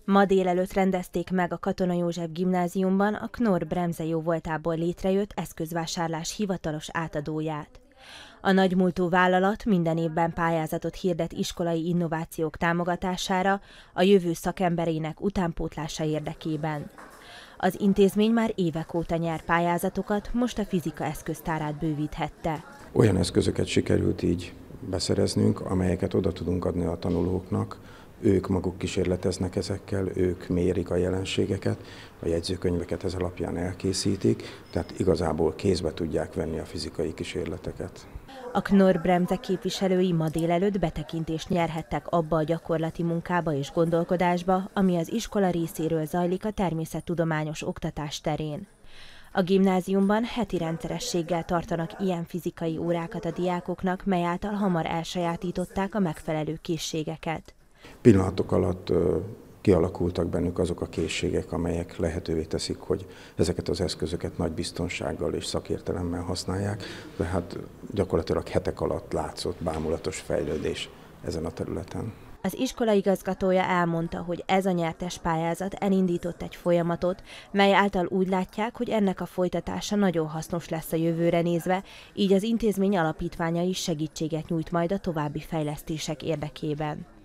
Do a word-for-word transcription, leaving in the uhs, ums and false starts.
Ma délelőtt rendezték meg a Katona József Gimnáziumban a Knorr Bremse jóvoltából létrejött eszközvásárlás hivatalos átadóját. A nagymúltú vállalat minden évben pályázatot hirdet iskolai innovációk támogatására a jövő szakemberének utánpótlása érdekében. Az intézmény már évek óta nyer pályázatokat, most a fizika eszköztárát bővíthette. Olyan eszközöket sikerült így beszereznünk, amelyeket oda tudunk adni a tanulóknak. Ők maguk kísérleteznek ezekkel, ők mérik a jelenségeket, a jegyzőkönyveket ez alapján elkészítik, tehát igazából kézbe tudják venni a fizikai kísérleteket. A Knorr Bremse képviselői ma délelőtt betekintést nyerhettek abba a gyakorlati munkába és gondolkodásba, ami az iskola részéről zajlik a természettudományos oktatás terén. A gimnáziumban heti rendszerességgel tartanak ilyen fizikai órákat a diákoknak, mely által hamar elsajátították a megfelelő készségeket. Pillanatok alatt kialakultak bennük azok a készségek, amelyek lehetővé teszik, hogy ezeket az eszközöket nagy biztonsággal és szakértelemmel használják, de hát gyakorlatilag hetek alatt látszott bámulatos fejlődés ezen a területen. Az iskola igazgatója elmondta, hogy ez a nyertes pályázat elindított egy folyamatot, mely által úgy látják, hogy ennek a folytatása nagyon hasznos lesz a jövőre nézve, így az intézmény alapítványa is segítséget nyújt majd a további fejlesztések érdekében.